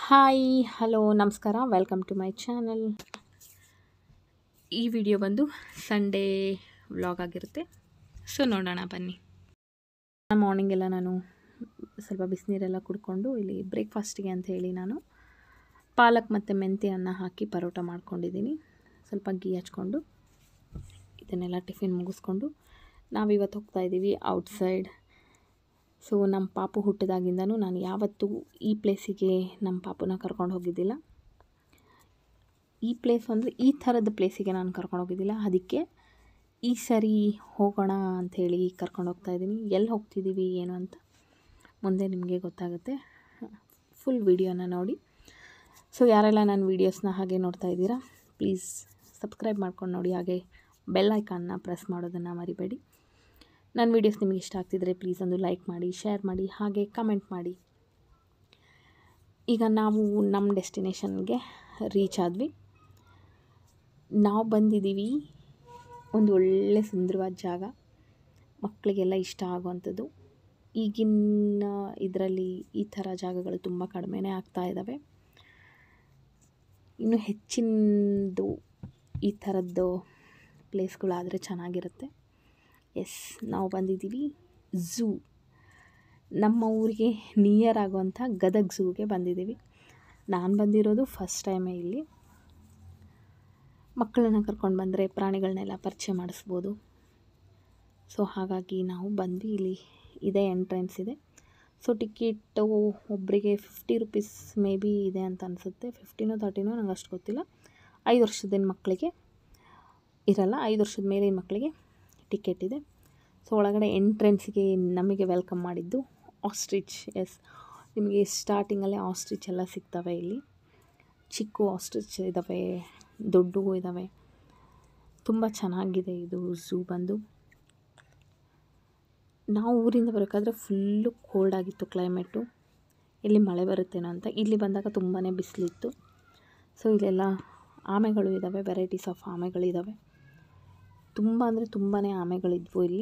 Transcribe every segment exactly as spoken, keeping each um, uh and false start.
Hi hello ನಮಸ್ಕಾರ welcome to my channel. ಈ video ಬಂದು ಸಂಡೇ ವ್ಲಾಗ್ ಆಗಿರುತ್ತೆ. ಸೊ ನೋಡೋಣ ಬನ್ನಿ. ಮಾರ್ನಿಂಗ್ ಎಲ್ಲ ನಾನು ಸ್ವಲ್ಪ ಬಿಸಿನೀರೆಲ್ಲ ಕುಡ್ಕೊಂಡು ಇಲ್ಲಿ ಬ್ರೇಕ್ಫಾಸ್ಟಿಗೆ ಅಂತ ಹೇಳಿ ನಾನು ಪಾಲಕ್ ಮತ್ತು ಮೆಂತ್ಯ ಅನ್ನ ಹಾಕಿ ಪರೋಟ ಮಾಡ್ಕೊಂಡಿದ್ದೀನಿ. ಸ್ವಲ್ಪ ಗೀ ಹಚ್ಕೊಂಡು ಇದನ್ನೆಲ್ಲ ಟಿಫಿನ್ ಮುಗಿಸ್ಕೊಂಡು ನಾವಿವತ್ತು ಹೋಗ್ತಾಯಿದ್ದೀವಿ ಔಟ್ಸೈಡ್. ಸೊ ನಮ್ಮ ಪಾಪು ಹುಟ್ಟಿದಾಗಿಂದನೂ ನಾನು ಯಾವತ್ತೂ ಈ ಪ್ಲೇಸಿಗೆ ನಮ್ಮ ಪಾಪುನ ಕರ್ಕೊಂಡು ಹೋಗಿದ್ದಿಲ್ಲ. ಈ ಪ್ಲೇಸ್ ಅಂದರೆ ಈ ಥರದ ಪ್ಲೇಸಿಗೆ ನಾನು ಕರ್ಕೊಂಡು ಹೋಗಿದ್ದಿಲ್ಲ. ಅದಕ್ಕೆ ಈ ಸರಿ ಹೋಗೋಣ ಅಂಥೇಳಿ ಕರ್ಕೊಂಡು ಹೋಗ್ತಾಯಿದ್ದೀನಿ. ಎಲ್ಲಿ ಹೋಗ್ತಿದ್ದೀವಿ ಏನು ಅಂತ ಮುಂದೆ ನಿಮಗೆ ಗೊತ್ತಾಗುತ್ತೆ. ಫುಲ್ ವಿಡಿಯೋನ ನೋಡಿ. ಸೊ ಯಾರೆಲ್ಲ ನನ್ನ ವೀಡಿಯೋಸ್ನ ಹಾಗೆ ನೋಡ್ತಾ ಇದ್ದೀರಾ ಪ್ಲೀಸ್ ಸಬ್ಸ್ಕ್ರೈಬ್ ಮಾಡ್ಕೊಂಡು ನೋಡಿ, ಹಾಗೆ ಬೆಲ್ ಐಕಾನ್ನ ಪ್ರೆಸ್ ಮಾಡೋದನ್ನು ಮರಿಬೇಡಿ. ನನ್ನ ವೀಡಿಯೋಸ್ ನಿಮಗೆ ಇಷ್ಟ ಆಗ್ತಿದ್ರೆ ಪ್ಲೀಸ್ ಒಂದು ಲೈಕ್ ಮಾಡಿ, ಶೇರ್ ಮಾಡಿ, ಹಾಗೆ ಕಮೆಂಟ್ ಮಾಡಿ. ಈಗ ನಾವು ನಮ್ಮ ಡೆಸ್ಟಿನೇಷನ್ಗೆ ರೀಚ್ ಆದ್ವಿ. ನಾವು ಬಂದಿದ್ದೀವಿ ಒಂದು ಒಳ್ಳೆ ಸುಂದರವಾದ ಜಾಗ, ಮಕ್ಕಳಿಗೆಲ್ಲ ಇಷ್ಟ ಆಗುವಂಥದ್ದು. ಈಗಿನ ಇದರಲ್ಲಿ ಈ ಥರ ಜಾಗಗಳು ತುಂಬ ಕಡಿಮೆನೇ ಆಗ್ತಾ ಇದ್ದಾವೆ. ಇನ್ನು ಹೆಚ್ಚಿನದು ಈ ಥರದ್ದು ಪ್ಲೇಸ್ಗಳಾದರೆ ಚೆನ್ನಾಗಿರುತ್ತೆ. ಎಸ್, ನಾವು ಬಂದಿದ್ದೀವಿ ಝೂ. ನಮ್ಮ ಊರಿಗೆ ನಿಯರ್ ಆಗುವಂಥ ಗದಗ ಝೂಗೆ ಬಂದಿದ್ದೀವಿ. ನಾನು ಬಂದಿರೋದು ಫಸ್ಟ್ ಟೈಮೇ ಇಲ್ಲಿ. ಮಕ್ಕಳನ್ನ ಕರ್ಕೊಂಡು ಬಂದರೆ ಪ್ರಾಣಿಗಳನ್ನೆಲ್ಲ ಪರಿಚಯ ಮಾಡಿಸ್ಬೋದು. ಸೊ ಹಾಗಾಗಿ ನಾವು ಬಂದ್ವಿ. ಇಲ್ಲಿ ಇದೇ ಎಂಟ್ರೆನ್ಸ್ ಇದೆ. ಸೊ ಟಿಕೆಟು ಒಬ್ಬರಿಗೆ ಫಿಫ್ಟಿ ರುಪೀಸ್ ಮೇ ಬಿ ಇದೆ ಅಂತ ಅನಿಸುತ್ತೆ. ಫಿಫ್ಟಿನೋ ತರ್ಟಿನೋ ನಂಗೆ ಅಷ್ಟು ಗೊತ್ತಿಲ್ಲ. ಐದು ವರ್ಷದ ಮಕ್ಕಳಿಗೆ ಇರಲ್ಲ, ಐದು ವರ್ಷದ ಮೇಲಿನ ಮಕ್ಕಳಿಗೆ ಟಿಕೆಟ್ ಇದೆ. ಸೊ ಒಳಗಡೆ ಎಂಟ್ರೆನ್ಸ್ಗೆ ನಮಗೆ ವೆಲ್ಕಮ್ ಮಾಡಿದ್ದು ಆಸ್ಟ್ರಿಚ್. ಎಸ್, ನಿಮಗೆ ಸ್ಟಾರ್ಟಿಂಗಲ್ಲೇ ಆಸ್ಟ್ರಿಚ್ ಎಲ್ಲ ಸಿಗ್ತವೆ. ಇಲ್ಲಿ ಚಿಕ್ಕ ಆಸ್ಟ್ರಿಚ್ ಇದ್ದಾವೆ, ದೊಡ್ಡವು ಇದ್ದಾವೆ. ತುಂಬ ಚೆನ್ನಾಗಿದೆ ಇದು ಝೂ ಬಂದು. ನಾವು ಊರಿಂದ ಬರೋಕ್ಕಾದ್ರೆ ಫುಲ್ಲು ಕೋಲ್ಡ್ ಆಗಿತ್ತು ಕ್ಲೈಮೇಟು. ಇಲ್ಲಿ ಮಳೆ ಬರುತ್ತೇನೋ ಅಂತ. ಇಲ್ಲಿ ಬಂದಾಗ ತುಂಬಾ ಬಿಸಿಲಿತ್ತು. ಸೊ ಇಲ್ಲೆಲ್ಲ ಆಮೆಗಳು ಇದ್ದಾವೆ, ವೆರೈಟೀಸ್ ಆಫ್ ಆಮೆಗಳಿದ್ದಾವೆ. ತುಂಬ ಅಂದರೆ ತುಂಬಾ ಆಮೆಗಳಿದ್ವು ಇಲ್ಲಿ.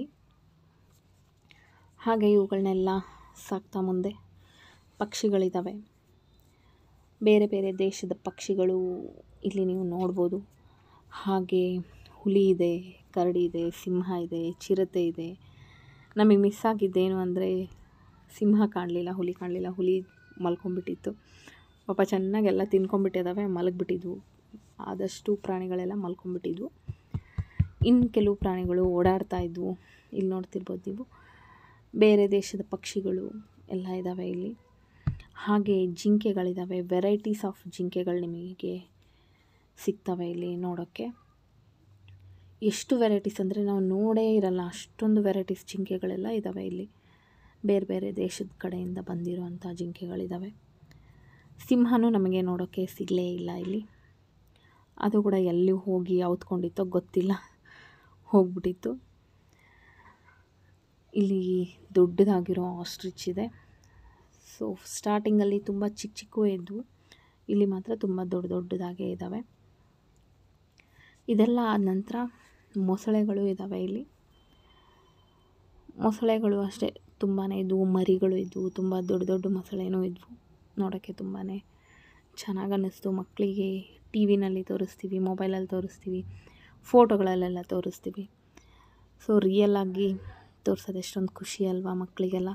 ಹಾಗೆ ಇವುಗಳನ್ನೆಲ್ಲ ಸಾಕ್ತಾ ಮುಂದೆ ಪಕ್ಷಿಗಳಿದ್ದಾವೆ. ಬೇರೆ ಬೇರೆ ದೇಶದ ಪಕ್ಷಿಗಳು ಇಲ್ಲಿ ನೀವು ನೋಡ್ಬೋದು. ಹಾಗೆ ಹುಲಿ ಇದೆ, ಕರಡಿ ಇದೆ, ಸಿಂಹ ಇದೆ, ಚಿರತೆ ಇದೆ. ನಮಗೆ ಮಿಸ್ ಆಗಿದ್ದೇನು ಅಂದರೆ ಸಿಂಹ ಕಾಣಲಿಲ್ಲ, ಹುಲಿ ಕಾಣಲಿಲ್ಲ. ಹುಲಿ ಮಲ್ಕೊಂಡ್ಬಿಟ್ಟಿತ್ತು ಪಾಪ. ಚೆನ್ನಾಗೆಲ್ಲ ತಿನ್ಕೊಂಡ್ಬಿಟ್ಟಿದ್ದಾವೆ, ಮಲಗಿಬಿಟ್ಟಿದ್ವು. ಆದಷ್ಟು ಪ್ರಾಣಿಗಳೆಲ್ಲ ಮಲ್ಕೊಂಡ್ಬಿಟ್ಟಿದ್ವು. ಇನ್ನು ಕೆಲವು ಪ್ರಾಣಿಗಳು ಓಡಾಡ್ತಾ ಇದ್ವು. ಇಲ್ಲಿ ನೋಡ್ತಿರ್ಬೋದು ನೀವು, ಬೇರೆ ದೇಶದ ಪಕ್ಷಿಗಳು ಎಲ್ಲ ಇದ್ದಾವೆ ಇಲ್ಲಿ. ಹಾಗೆ ಜಿಂಕೆಗಳಿದ್ದಾವೆ, ವೆರೈಟೀಸ್ ಆಫ್ ಜಿಂಕೆಗಳು ನಿಮಗೆ ಸಿಗ್ತವೆ ಇಲ್ಲಿ ನೋಡೋಕ್ಕೆ. ಎಷ್ಟು ವೆರೈಟೀಸ್ ಅಂದರೆ ನಾವು ನೋಡೇ ಇರಲ್ಲ, ಅಷ್ಟೊಂದು ವೆರೈಟೀಸ್ ಜಿಂಕೆಗಳೆಲ್ಲ ಇದ್ದಾವೆ ಇಲ್ಲಿ. ಬೇರೆ ಬೇರೆ ದೇಶದ ಕಡೆಯಿಂದ ಬಂದಿರುವಂಥ ಜಿಂಕೆಗಳಿದ್ದಾವೆ. ಸಿಂಹನೂ ನಮಗೆ ನೋಡೋಕ್ಕೆ ಸಿಗಲೇ ಇಲ್ಲ ಇಲ್ಲಿ. ಅದು ಕೂಡ ಎಲ್ಲಿ ಹೋಗಿ ಔತ್ಕೊಂಡಿತ್ತೋ ಗೊತ್ತಿಲ್ಲ, ಹೋಗ್ಬಿಟ್ಟಿತ್ತು. ಇಲ್ಲಿ ದೊಡ್ಡದಾಗಿರೋ ಆಸ್ಟ್ರಿಚ್ ಇದೆ. ಸೊ ಸ್ಟಾರ್ಟಿಂಗಲ್ಲಿ ತುಂಬ ಚಿಕ್ಕ ಚಿಕ್ಕವೇ ಇದ್ವು, ಇಲ್ಲಿ ಮಾತ್ರ ತುಂಬ ದೊಡ್ಡ ದೊಡ್ಡದಾಗೇ ಇದ್ದಾವೆ. ಇದೆಲ್ಲ ಆದ ನಂತರ ಮೊಸಳೆಗಳು ಇದ್ದಾವೆ ಇಲ್ಲಿ. ಮೊಸಳೆಗಳು ಅಷ್ಟೇ ತುಂಬಾ ಇದ್ವು, ಮರಿಗಳು ಇದ್ವು, ತುಂಬ ದೊಡ್ಡ ದೊಡ್ಡ ಮೊಸಳೆನೂ ಇದ್ವು. ನೋಡೋಕ್ಕೆ ತುಂಬಾ ಚೆನ್ನಾಗಿ ಅನ್ನಿಸ್ತು. ಮಕ್ಕಳಿಗೆ ಟಿ ವಿನಲ್ಲಿ ತೋರಿಸ್ತೀವಿ, ಮೊಬೈಲಲ್ಲಿ ತೋರಿಸ್ತೀವಿ, ಫೋಟೋಗಳಲ್ಲೆಲ್ಲ ತೋರಿಸ್ತೀವಿ. ಸೊ ರಿಯಲಾಗಿ ತೋರಿಸೋದು ಎಷ್ಟೊಂದು ಖುಷಿ ಅಲ್ವಾ ಮಕ್ಕಳಿಗೆಲ್ಲ.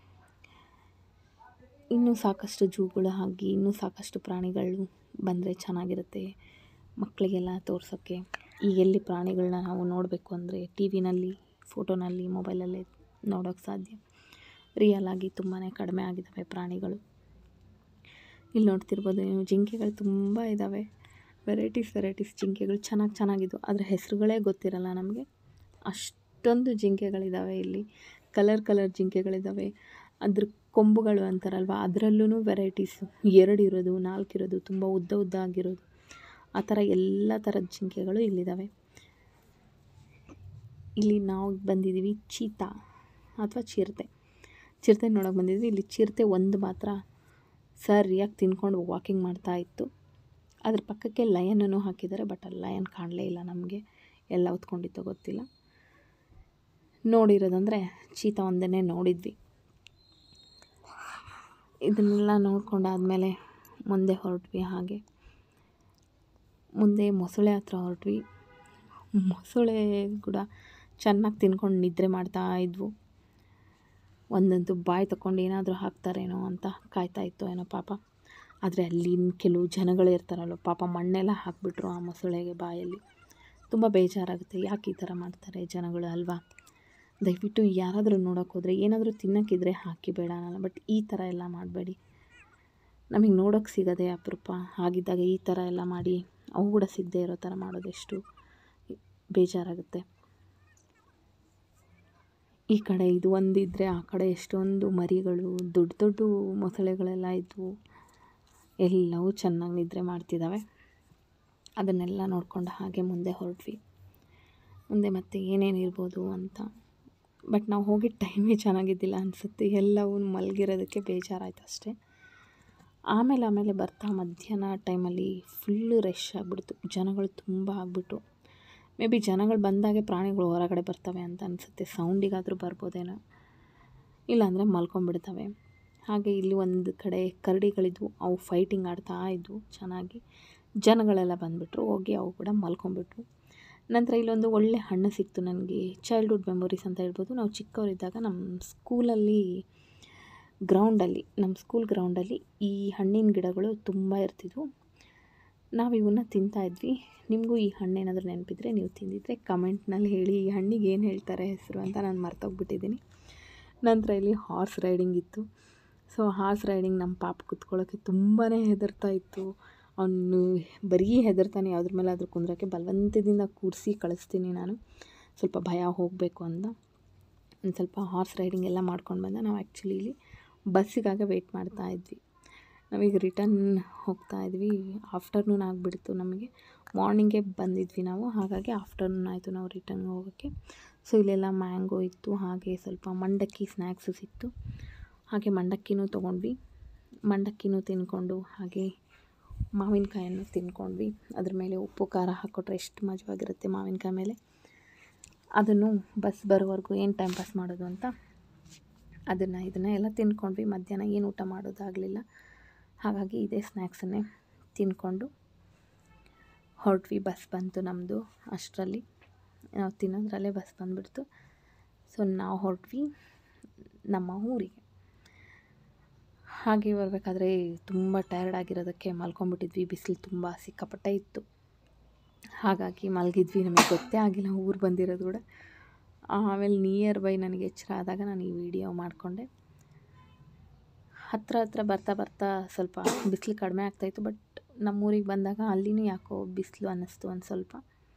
ಇನ್ನೂ ಸಾಕಷ್ಟು ಝೂಗಳು ಹಾಗೆ ಇನ್ನೂ ಸಾಕಷ್ಟು ಪ್ರಾಣಿಗಳು ಬಂದರೆ ಚೆನ್ನಾಗಿರುತ್ತೆ ಮಕ್ಕಳಿಗೆಲ್ಲ ತೋರ್ಸೋಕ್ಕೆ. ಈಗ ಎಲ್ಲಿ ಪ್ರಾಣಿಗಳನ್ನ ನಾವು ನೋಡಬೇಕು ಅಂದರೆ ಟಿ ವಿನಲ್ಲಿ, ಫೋಟೋನಲ್ಲಿ, ಮೊಬೈಲಲ್ಲೇ ನೋಡೋಕ್ಕೆ ಸಾಧ್ಯ. ರಿಯಲಾಗಿ ತುಂಬಾ ಕಡಿಮೆ ಆಗಿದ್ದಾವೆ ಪ್ರಾಣಿಗಳು. ಇಲ್ಲಿ ನೋಡ್ತಿರ್ಬೋದು ನೀವು, ಜಿಂಕೆಗಳು ತುಂಬ ಇದ್ದಾವೆ. ವೆರೈಟೀಸ್ ವೆರೈಟೀಸ್ ಜಿಂಕೆಗಳು ಚೆನ್ನಾಗಿ ಚೆನ್ನಾಗಿದ್ದು, ಅದರ ಹೆಸರುಗಳೇ ಗೊತ್ತಿರಲ್ಲ ನಮಗೆ, ಅಷ್ಟೊಂದು ಜಿಂಕೆಗಳಿದ್ದಾವೆ ಇಲ್ಲಿ. ಕಲರ್ ಕಲರ್ ಜಿಂಕೆಗಳಿದ್ದಾವೆ. ಅದ್ರ ಕೊಂಬುಗಳು ಅಂತಾರಲ್ವ, ಅದರಲ್ಲೂ ವೆರೈಟೀಸು, ಎರಡು ಇರೋದು, ನಾಲ್ಕು ಇರೋದು, ತುಂಬ ಉದ್ದ ಉದ್ದ ಆಗಿರೋದು, ಆ ಥರ ಎಲ್ಲ ಥರದ ಜಿಂಕೆಗಳು ಇಲ್ಲಿದ್ದಾವೆ. ಇಲ್ಲಿ ನಾವು ಬಂದಿದ್ದೀವಿ ಚೀತಾ ಅಥವಾ ಚಿರತೆ. ಚಿರತೆ ನೋಡೋಕೆ ಬಂದಿದ್ವಿ. ಇಲ್ಲಿ ಚಿರತೆ ಒಂದು ಮಾತ್ರ ಸರಿಯಾಗಿ ತಿನ್ಕೊಂಡು ವಾಕಿಂಗ್ ಮಾಡ್ತಾ ಇತ್ತು. ಅದ್ರ ಪಕ್ಕಕ್ಕೆ ಲಯನನ್ನು ಹಾಕಿದ್ದಾರೆ, ಬಟ್ ಅಲ್ಲಿ ಲಯನ್ ಕಾಣಲೇ ಇಲ್ಲ ನಮಗೆ, ಎಲ್ಲ ಹೊತ್ಕೊಂಡಿತ್ತೋ ಗೊತ್ತಿಲ್ಲ. ನೋಡಿರೋದಂದರೆ ಚೀತಾ ಒಂದನ್ನೇ ನೋಡಿದ್ವಿ. ಇದನ್ನೆಲ್ಲ ನೋಡ್ಕೊಂಡಾದಮೇಲೆ ಮುಂದೆ ಹೊರಟ್ವಿ. ಹಾಗೆ ಮುಂದೆ ಮೊಸಳೆ ಹತ್ರ ಹೊರಟ್ವಿ. ಮೊಸಳೆ ಕೂಡ ಚೆನ್ನಾಗಿ ತಿನ್ಕೊಂಡು ನಿದ್ರೆ ಮಾಡ್ತಾ ಇದ್ವು. ಒಂದಂತೂ ಬಾಯಿ ತಗೊಂಡು ಏನಾದರೂ ಹಾಕ್ತಾರೇನೋ ಅಂತ ಕಾಯ್ತಾ ಇತ್ತು ಏನೋ ಪಾಪ. ಆದರೆ ಅಲ್ಲಿನ ಕೆಲವು ಜನಗಳು ಇರ್ತಾರಲ್ಲ ಪಾಪ, ಮಣ್ಣೆಲ್ಲ ಹಾಕಿಬಿಟ್ರು ಆ ಮೊಸಳೆಗೆ ಬಾಯಲ್ಲಿ. ತುಂಬ ಬೇಜಾರಾಗುತ್ತೆ, ಯಾಕೆ ಈ ಥರ ಮಾಡ್ತಾರೆ ಜನಗಳು ಅಲ್ವಾ. ದಯವಿಟ್ಟು ಯಾರಾದರೂ ನೋಡೋಕೆ ಹೋದರೆ ಏನಾದರೂ ತಿನ್ನೋಕ್ಕಿದ್ರೆ ಹಾಕಿ, ಬೇಡ ಅನ್ನಲ್ಲ, ಬಟ್ ಈ ಥರ ಎಲ್ಲ ಮಾಡಬೇಡಿ. ನಮಗೆ ನೋಡೋಕ್ಕೆ ಸಿಗೋದೇ ಅಪರೂಪ. ಹಾಗಿದ್ದಾಗ ಈ ಥರ ಎಲ್ಲ ಮಾಡಿ ಅವು ಕೂಡ ಸಿಗದೆ ಇರೋ ಥರ ಮಾಡೋದೆಷ್ಟು ಬೇಜಾರಾಗುತ್ತೆ. ಈ ಕಡೆ ಇದು ಒಂದಿದ್ದರೆ ಆ ಕಡೆ ಎಷ್ಟೊಂದು ಮರಿಗಳು, ದೊಡ್ಡ ದೊಡ್ಡ ಮೊಸಳೆಗಳೆಲ್ಲ ಇದ್ವು. ಎಲ್ಲವೂ ಚೆನ್ನಾಗಿ ನಿದ್ರೆ ಮಾಡ್ತಿದ್ದಾವೆ. ಅದನ್ನೆಲ್ಲ ನೋಡ್ಕೊಂಡು ಹಾಗೆ ಮುಂದೆ ಹೊರಟ್ವಿ. ಮುಂದೆ ಮತ್ತೆ ಏನೇನು ಇರ್ಬೋದು ಅಂತ. ಬಟ್ ನಾವು ಹೋಗಿದ್ದ ಟೈಮೇ ಚೆನ್ನಾಗಿದ್ದಿಲ್ಲ ಅನಿಸುತ್ತೆ. ಎಲ್ಲವೂ ಮಲಗಿರೋದಕ್ಕೆ ಬೇಜಾರಾಯ್ತು ಅಷ್ಟೇ. ಆಮೇಲೆ ಆಮೇಲೆ ಬರ್ತಾ ಮಧ್ಯಾಹ್ನ ಟೈಮಲ್ಲಿ ಫುಲ್ಲು ರಶ್ ಆಗಿಬಿಡ್ತು. ಜನಗಳು ತುಂಬ ಆಗಿಬಿಟ್ರು. ಮೇ ಬಿ ಜನಗಳು ಬಂದಾಗೆ ಪ್ರಾಣಿಗಳು ಹೊರಗಡೆ ಬರ್ತವೆ ಅಂತ ಅನಿಸುತ್ತೆ. ಸೌಂಡಿಗಾದರೂ ಬರ್ಬೋದೇನೋ, ಇಲ್ಲಾಂದರೆ ಮಲ್ಕೊಂಡ್ಬಿಡ್ತವೆ. ಹಾಗೆ ಇಲ್ಲಿ ಒಂದು ಕಡೆ ಕರಡಿಗಳಿದ್ವು, ಅವು ಫೈಟಿಂಗ್ ಆಡ್ತಾ ಇದ್ವು ಚೆನ್ನಾಗಿ. ಜನಗಳೆಲ್ಲ ಬಂದುಬಿಟ್ರು, ಹೋಗಿ ಅವು ಕೂಡ ಮಲ್ಕೊಂಡ್ಬಿಟ್ವು. ನಂತರ ಇಲ್ಲೊಂದು ಒಳ್ಳೆ ಹಣ್ಣು ಸಿಕ್ತು ನನಗೆ. ಚೈಲ್ಡ್ಹುಡ್ ಮೆಮೊರೀಸ್ ಅಂತ ಹೇಳ್ಬೋದು. ನಾವು ಚಿಕ್ಕವರಿದ್ದಾಗ ನಮ್ಮ ಸ್ಕೂಲಲ್ಲಿ ಗ್ರೌಂಡಲ್ಲಿ ನಮ್ಮ ಸ್ಕೂಲ್ ಗ್ರೌಂಡಲ್ಲಿ ಈ ಹಣ್ಣಿನ ಗಿಡಗಳು ತುಂಬ ಇರ್ತಿದ್ವು. ನಾವು ಇವನ್ನ ತಿಂತಾಯಿದ್ವಿ. ನಿಮಗೂ ಈ ಹಣ್ಣೇನಾದರೂ ನೆನಪಿದ್ರೆ, ನೀವು ತಿಂದಿದ್ರೆ ಕಮೆಂಟ್ನಲ್ಲಿ ಹೇಳಿ. ಈ ಹಣ್ಣಿಗೆ ಏನು ಹೇಳ್ತಾರೆ ಹೆಸರು ಅಂತ ನಾನು ಮರ್ತೋಗ್ಬಿಟ್ಟಿದ್ದೀನಿ. ನಂತರ ಇಲ್ಲಿ ಹಾರ್ಸ್ ರೈಡಿಂಗ್ ಇತ್ತು. ಸೊ ಹಾರ್ಸ್ ರೈಡಿಂಗ್ ನಮ್ಮ ಪಾಪ ಕುತ್ಕೊಳ್ಳೋಕ್ಕೆ ತುಂಬಾ ಹೆದರ್ತಾ ಇತ್ತು. ಅವನು ಬರೀ ಹೆದರ್ತಾನೆ, ಯಾವುದ್ರ ಮೇಲೆ ಆದರೂ ಕುಂದ್ರೋಕ್ಕೆ ಬಲವಂತದಿಂದ ಕೂರಿಸಿ ಕಳಿಸ್ತೀನಿ ನಾನು, ಸ್ವಲ್ಪ ಭಯ ಹೋಗಬೇಕು ಅಂತ. ಒಂದು ಸ್ವಲ್ಪ ಹಾರ್ಸ್ ರೈಡಿಂಗ್ ಎಲ್ಲ ಮಾಡ್ಕೊಂಡು ಬಂದ. ನಾವು ಆ್ಯಕ್ಚುಲಿ ಇಲ್ಲಿ ಬಸ್ಸಿಗಾಗ ವೆಯ್ಟ್ ಮಾಡ್ತಾ ಇದ್ವಿ. ನಾವೀಗ ರಿಟರ್ನ್ ಹೋಗ್ತಾ ಇದ್ವಿ. ಆಫ್ಟರ್ನೂನ್ ಆಗಿಬಿಡ್ತು ನಮಗೆ. ಮಾರ್ನಿಂಗೇ ಬಂದಿದ್ವಿ ನಾವು, ಹಾಗಾಗಿ ಆಫ್ಟರ್ನೂನ್ ಆಯಿತು ನಾವು ರಿಟರ್ನ್ ಹೋಗೋಕ್ಕೆ. ಸೊ ಇಲ್ಲೆಲ್ಲ ಮ್ಯಾಂಗೋ ಇತ್ತು, ಹಾಗೆ ಸ್ವಲ್ಪ ಮಂಡಕ್ಕಿ ಸ್ನ್ಯಾಕ್ಸು ಸಿಕ್ತು. ಹಾಗೆ ಮಂಡಕ್ಕಿನೂ ತೊಗೊಂಡ್ವಿ. ಮಂಡಕ್ಕಿನೂ ತಿಂದ್ಕೊಂಡು ಹಾಗೆ ಮಾವಿನಕಾಯನ್ನು ತಿಂದ್ಕೊಂಡ್ವಿ. ಅದ್ರ ಮೇಲೆ ಉಪ್ಪು ಖಾರ ಹಾಕ್ಕೊಟ್ರೆ ಎಷ್ಟು ಮಜವಾಗಿರುತ್ತೆ ಮಾವಿನಕಾಯಿ ಮೇಲೆ. ಅದನ್ನು ಬಸ್ ಬರೋವರೆಗೂ ಏನು ಟೈಮ್ ಪಾಸ್ ಮಾಡೋದು ಅಂತ ಅದನ್ನು ಇದನ್ನು ಎಲ್ಲ ತಿಂದ್ಕೊಂಡ್ವಿ. ಮಧ್ಯಾಹ್ನ ಏನು ಊಟ ಮಾಡೋದಾಗಲಿಲ್ಲ, ಹಾಗಾಗಿ ಇದೇ ಸ್ನ್ಯಾಕ್ಸನ್ನೇ ತಿಂದ್ಕೊಂಡು ಹೊರಟ್ವಿ. ಬಸ್ ಬಂತು ನಮ್ಮದು. ಅಷ್ಟರಲ್ಲಿ ನಾವು ತಿನ್ನೋದ್ರಲ್ಲೇ ಬಸ್ ಬಂದುಬಿಡ್ತು. ಸೊ ನಾವು ಹೊರಟ್ವಿ ನಮ್ಮ ಊರಿಗೆ. ಹಾಗೆ ಬರಬೇಕಾದ್ರೆ ತುಂಬ ಟಯರ್ಡ್ ಆಗಿರೋದಕ್ಕೆ ಮಲ್ಕೊಂಡ್ಬಿಟ್ಟಿದ್ವಿ. ಬಿಸಿಲು ತುಂಬ ಸಿಕ್ಕಾಪಟ್ಟೆ ಇತ್ತು, ಹಾಗಾಗಿ ಮಲಗಿದ್ವಿ. ನಮಗೆ ಗೊತ್ತೇ ಆಗಿಲ್ಲ ಊರು ಬಂದಿರೋದು ಕೂಡ. ಆಮೇಲೆ ನಿಯರ್ ಬೈ ನನಗೆ ಎಚ್ಚರ ಆದಾಗ ನಾನು ಈ ವಿಡಿಯೋ ಮಾಡಿಕೊಂಡೆ. ಹತ್ರ ಹತ್ರ ಬರ್ತಾ ಬರ್ತಾ ಸ್ವಲ್ಪ ಬಿಸಿಲು ಕಡಿಮೆ ಆಗ್ತಾಯಿತ್ತು. ಬಟ್ ನಮ್ಮೂರಿಗೆ ಬಂದಾಗ ಅಲ್ಲಿನೂ ಯಾಕೋ ಬಿಸಿಲು ಅನ್ನಿಸ್ತು ಒಂದು ಸ್ವಲ್ಪ.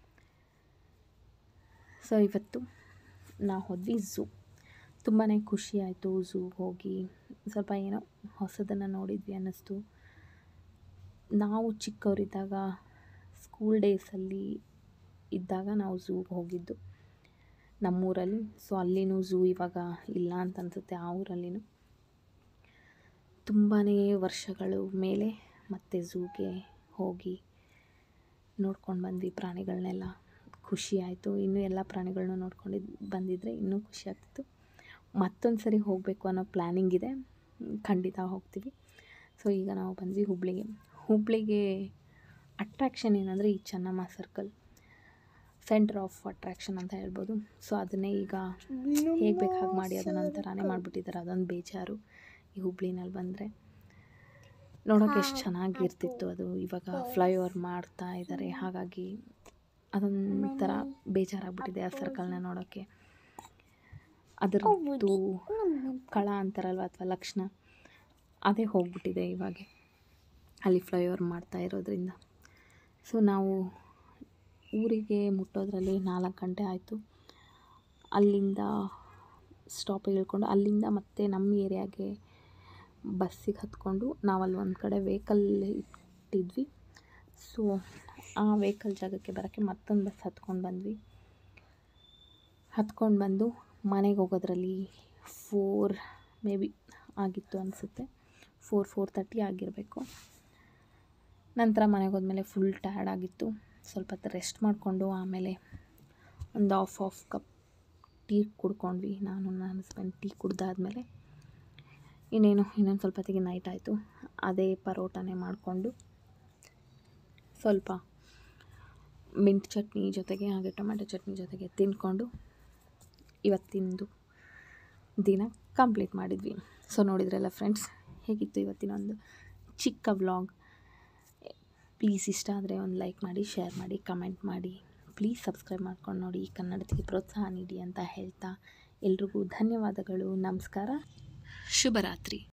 ಸೊ ಇವತ್ತು ನಾವು ಹೋದ್ವಿ ಝೂ. ತುಂಬಾ ಖುಷಿ ಆಯಿತು ಝೂಗೆ ಹೋಗಿ. ಸ್ವಲ್ಪ ಏನೋ ಹೊಸದನ್ನು ನೋಡಿದ್ವಿ ಅನ್ನಿಸ್ತು. ನಾವು ಚಿಕ್ಕವರಿದ್ದಾಗ ಸ್ಕೂಲ್ ಡೇಸಲ್ಲಿ ಇದ್ದಾಗ ನಾವು ಝೂಗೆ ಹೋಗಿದ್ದು ನಮ್ಮೂರಲ್ಲಿ. ಸೊ ಅಲ್ಲಿನೂ ಝೂ ಇವಾಗ ಇಲ್ಲ ಅಂತ ಅನಿಸುತ್ತೆ ಆ ಊರಲ್ಲಿನೂ. ತುಂಬಾ ವರ್ಷಗಳು ಮೇಲೆ ಮತ್ತೆ ಝೂಗೆ ಹೋಗಿ ನೋಡ್ಕೊಂಡು ಬಂದ್ವಿ ಪ್ರಾಣಿಗಳನ್ನೆಲ್ಲ. ಖುಷಿ ಆಯಿತು. ಇನ್ನೂ ಎಲ್ಲ ಪ್ರಾಣಿಗಳನ್ನೂ ನೋಡ್ಕೊಂಡಿದ್ದು ಬಂದಿದ್ದರೆ ಇನ್ನೂ ಖುಷಿ ಆಗ್ತಿತ್ತು. ಮತ್ತೊಂದು ಸರಿ ಹೋಗಬೇಕು ಅನ್ನೋ ಪ್ಲ್ಯಾನಿಂಗ್ ಇದೆ, ಖಂಡಿತ ಹೋಗ್ತೀವಿ. ಸೊ ಈಗ ನಾವು ಬಂದ್ವಿ ಹುಬ್ಳಿಗೆ. ಹುಬ್ಳಿಗೆ ಅಟ್ರ್ಯಾಕ್ಷನ್ ಏನಂದರೆ ಈ Chennamma circle centre of attraction ಅಂತ ಹೇಳ್ಬೋದು. ಸೊ ಅದನ್ನೇ ಈಗ ಹೇಗೆ ಬೇಕು ಹಾಗೆ ಮಾಡಿ ಅದನ್ನು ಒಂಥರನೇ ಮಾಡಿಬಿಟ್ಟಿದ್ದಾರೆ. ಅದೊಂದು ಬೇಜಾರು ಈ ಹುಬ್ಳಿನಲ್ಲಿ ಬಂದರೆ. ನೋಡೋಕೆ ಎಷ್ಟು ಚೆನ್ನಾಗಿರ್ತಿತ್ತು ಅದು. ಇವಾಗ ಫ್ಲೈಓವರ್ ಮಾಡ್ತಾ ಇದ್ದಾರೆ, ಹಾಗಾಗಿ ಅದೊಂಥರ ಬೇಜಾರಾಗ್ಬಿಟ್ಟಿದೆ ಆ ಸರ್ಕಲ್ನ ನೋಡೋಕ್ಕೆ. ಅದರದ್ದು ಕಳ ಅಂತಾರಲ್ವ ಅಥವಾ ಲಕ್ಷಣ ಅದೇ ಹೋಗ್ಬಿಟ್ಟಿದೆ ಇವಾಗ ಅಲ್ಲಿ ಫ್ಲೈಓವರ್ ಮಾಡ್ತಾ ಇರೋದ್ರಿಂದ. ಸೊ ನಾವು ಊರಿಗೆ ಮುಟ್ಟೋದ್ರಲ್ಲಿ ನಾಲ್ಕು ಗಂಟೆ ಆಯಿತು. ಅಲ್ಲಿಂದ ಸ್ಟಾಪಿಗೆ ಇಳ್ಕೊಂಡು ಅಲ್ಲಿಂದ ಮತ್ತೆ ನಮ್ಮ ಏರಿಯಾಗೆ ಬಸ್ಸಿಗೆ ಹತ್ಕೊಂಡು ನಾವಲ್ಲಿ ಒಂದು ಕಡೆ ವೆಹಿಕಲ್ ಇಟ್ಟಿದ್ವಿ. ಸೊ ಆ ವೆಹಿಕಲ್ ಜಾಗಕ್ಕೆ ಬರೋಕ್ಕೆ ಮತ್ತೊಂದು ಬಸ್ ಹತ್ಕೊಂಡು ಬಂದ್ವಿ. ಹತ್ಕೊಂಡು ಬಂದು ಮನೆಗೆ ಹೋಗೋದ್ರಲ್ಲಿ ಫೋರ್ ಮೇ ಬಿ ಆಗಿತ್ತು ಅನಿಸುತ್ತೆ. ಫೋರ್ ಫೋರ್ ತರ್ಟಿ ಆಗಿರಬೇಕು. ನಂತರ ಮನೆಗೆ ಹೋದ್ಮೇಲೆ ಫುಲ್ ಟಯರ್ಡ್ ಆಗಿತ್ತು. ಸ್ವಲ್ಪ ಹೊತ್ತು ರೆಸ್ಟ್ ಮಾಡಿಕೊಂಡು ಆಮೇಲೆ ಒಂದು ಆಫ್ ಆಫ್ ಕಪ್ ಟೀ ಕುಡ್ಕೊಂಡ್ವಿ. ನಾನು ನನ್ನ ಹಸ್ಬೆಂಡ್ ಟೀ ಕುಡ್ದಾದ್ಮೇಲೆ ಇನ್ನೇನು ಇನ್ನೊಂದು ಸ್ವಲ್ಪ ಹೊತ್ತಿಗೆ ನೈಟ್ ಆಯಿತು. ಅದೇ ಪರೋಟನೇ ಮಾಡಿಕೊಂಡು ಸ್ವಲ್ಪ ಮಿಂಟ್ ಚಟ್ನಿ ಜೊತೆಗೆ ಹಾಗೆ ಟೊಮೆಟೊ ಚಟ್ನಿ ಜೊತೆಗೆ ತಿಂದ್ಕೊಂಡು ಇವತ್ತಿಂದು ದಿನ ಕಂಪ್ಲೀಟ್ ಮಾಡಿದ್ವಿ. ಸೊ ನೋಡಿದ್ರಲ್ಲ ಫ್ರೆಂಡ್ಸ್, ಹೇಗಿತ್ತು ಇವತ್ತಿನ ಒಂದು ಚಿಕ್ಕ ವ್ಲಾಗ್. ಪ್ಲೀಸ್ ಇಷ್ಟ ಆದರೆ ಒಂದು ಲೈಕ್ ಮಾಡಿ, ಶೇರ್ ಮಾಡಿ, ಕಮೆಂಟ್ ಮಾಡಿ, ಪ್ಲೀಸ್ ಸಬ್ಸ್ಕ್ರೈಬ್ ಮಾಡ್ಕೊಂಡು ನೋಡಿ, ಕನ್ನಡತಿಗೆ ಪ್ರೋತ್ಸಾಹ ನೀಡಿ ಅಂತ ಹೇಳ್ತಾ ಎಲ್ರಿಗೂ ಧನ್ಯವಾದಗಳು. ನಮಸ್ಕಾರ, ಶುಭರಾತ್ರಿ.